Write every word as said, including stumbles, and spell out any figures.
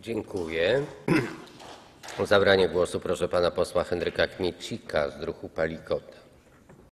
Dziękuję. O zabranie głosu proszę pana posła Henryka Kmiecika z druhu Palikota.